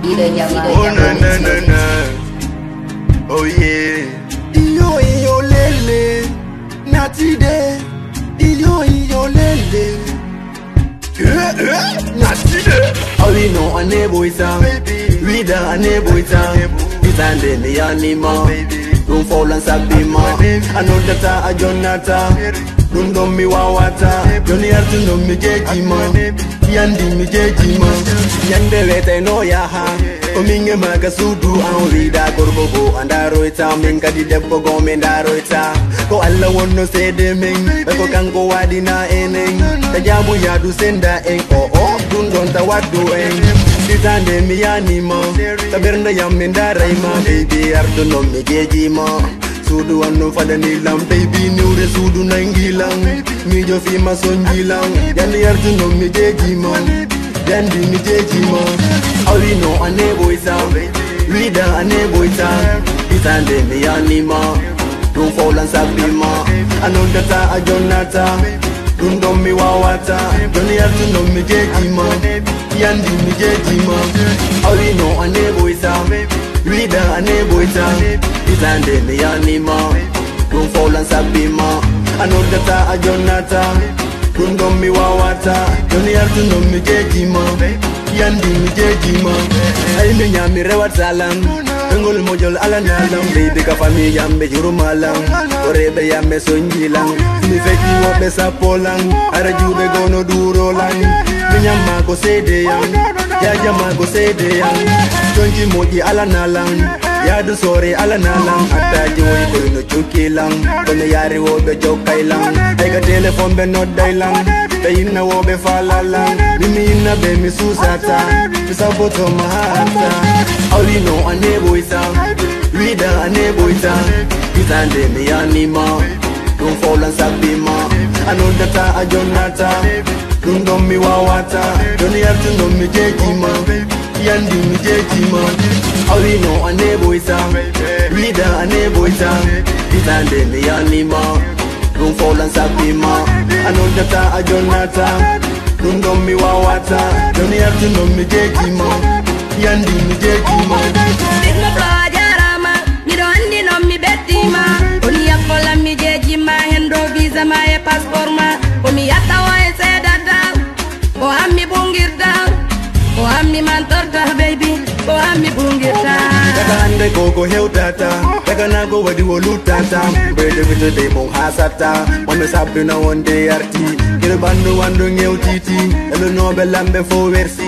Oh na na na na. Oh yeah. Iyo lele. Natide. Iyo lele. Natide. All we know a nebo is a we da a nebo is a it's and then the anima. Don't fall and sabima. I know that a Jonathan. Don't know me wawata. Don't hear to know me jejima. Yandi mi jejima. Yande wete no ya ha. Ominge magasudu anrida korbogo andaro ita minga di debbo go mendaro ita. Ko alla wonno sede men. Ko kango wadina eneng. Tajabu yadu senda en oh dun don ta wadu en. Titande mi anima. Tabernda yamenda raima baby ardo no mi jejima. Sudu anu fada nilam baby nure sudu nangilang mi jo fi masonjilang yani ardu no mi jejima dandi mi jejima all we know anebo isa we da anebo isa itande mi anima don't fall and sabima anodata a jonata dundo mi wawata doni ardu no mi jejima yandi mi jejima all we know anebo isa we da anebo isa itande mi anima don't fall and sabima anodata a jonata dundo mi wawata doni ardu no mi jejima yandi mi jejima ay mi nyami rewatalam ngol mojol ala nalam baby ka fami yambe jurumalam orebe yambe sonjilang mi feki wobe sapolang ara jube gono durolang mi nyama ko sede yang ya jama ko sede yang tonji moji ala nalang ya du sore ala nalang ataji woy ko no chukilang kono yari wobe jokailang ay ga telephone be no dailang Inna wobe falalang Mimi inna be mi susata Misaboto mahata All we know a nebo isa We da a nebo isa Itande mi anima Don't fall and sabima Anodata a jonata Dundo mi wawata Doni artu no mi jejima Yandi mi jejima All we know a nebo isa We da a nebo isa Itande mi anima Don't fall and sabima Anodata a jonata Dundo mi wawata Doni artu no mi jejima Yandi mi jejima Bigma flow jarama Nido andi no mi betima Oni yakola mi jejima Hendo visa ma e passport ma Omi yata wa e sedata O ammi bungirta O ammi mantorta baby O ammi bungirta Daga ande koko heutata Daga nago wadi wolutata Bede vite de mong hasata Wame sabi na wonde arti Kira bandu wandu ngeu titi Elu no belambe fo versi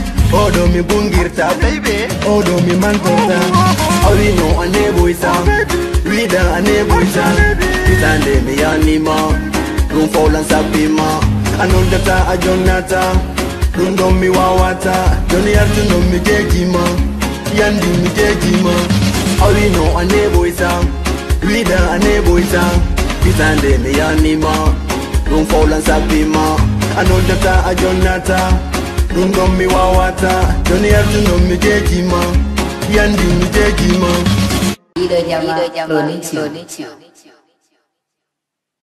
Odo mi bungirta baby Odo mi mantorta All we know a nebo isa We da a nebo isa Itande mi anima Don't fall and sabima Anodata a jonata Dundo mi wawata Doni artu no mi jejima Yandi mi jejima All we know a nebo isa We da a nebo isa Itande mi anima Don't fall and sabima Anodata a jonata Dundo mi wawata Doni artu no mi jejima Yandi mi jejima Ida Jamal Production.